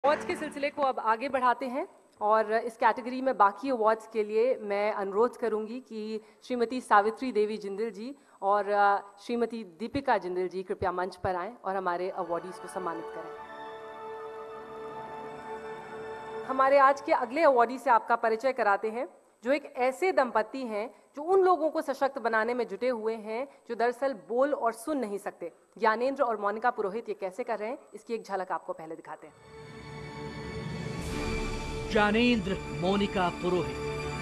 Awards के सिलसिले को अब आगे बढ़ाते हैं और इस कैटेगरी में बाकी अवार्ड्स के लिए मैं अनुरोध करूंगी कि श्रीमती सावित्री देवी जिंदल जी और श्रीमती दीपिका जिंदल जी कृपया मंच पर आएं और हमारे अवार्डीज को सम्मानित करें। हमारे आज के अगले अवार्डी से आपका परिचय कराते हैं, जो एक ऐसे दंपति हैं जो उन लोगों को सशक्त बनाने में जुटे हुए हैं जो दरअसल बोल और सुन नहीं सकते। ज्ञानेंद्र और मोनिका पुरोहित ये कैसे कर रहे हैं, इसकी एक झलक आपको पहले दिखाते हैं। ज्ञानेंद्र, मोनिका पुरोहित।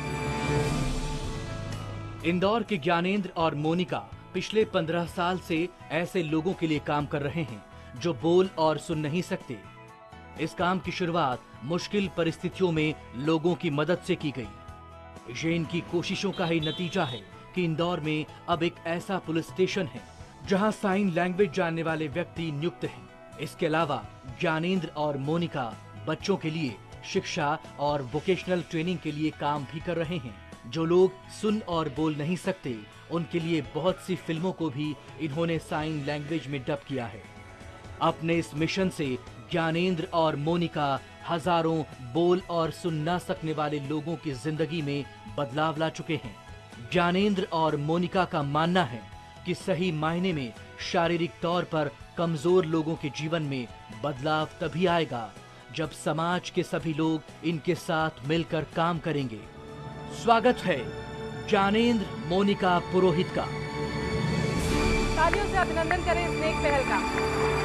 इंदौर के ज्ञानेंद्र और मोनिका पिछले 15 साल से ऐसे लोगों के लिए काम कर रहे हैं जो बोल और सुन नहीं सकते। इस काम की शुरुआत मुश्किल परिस्थितियों में लोगों की मदद से की गई। ये इनकी कोशिशों का ही नतीजा है कि इंदौर में अब एक ऐसा पुलिस स्टेशन है जहां साइन लैंग्वेज जानने वाले व्यक्ति नियुक्त हैं। इसके अलावा ज्ञानेंद्र और मोनिका बच्चों के लिए शिक्षा और वोकेशनल ट्रेनिंग के लिए काम भी कर रहे हैं। जो लोग सुन और बोल नहीं सकते, उनके लिए बहुत सी फिल्मों को भी इन्होंने साइन लैंग्वेज में डब किया है। अपने इस मिशन से ज्ञानेंद्र और मोनिका हजारों बोल और सुन न सकने वाले लोगों की जिंदगी में बदलाव ला चुके हैं। ज्ञानेंद्र और मोनिका का मानना है कि सही मायने में शारीरिक तौर पर कमजोर लोगों के जीवन में बदलाव तभी आएगा जब समाज के सभी लोग इनके साथ मिलकर काम करेंगे। स्वागत है ज्ञानेंद्र मोनिका पुरोहित का। तालियों से अभिनंदन करें इस नेक पहल का।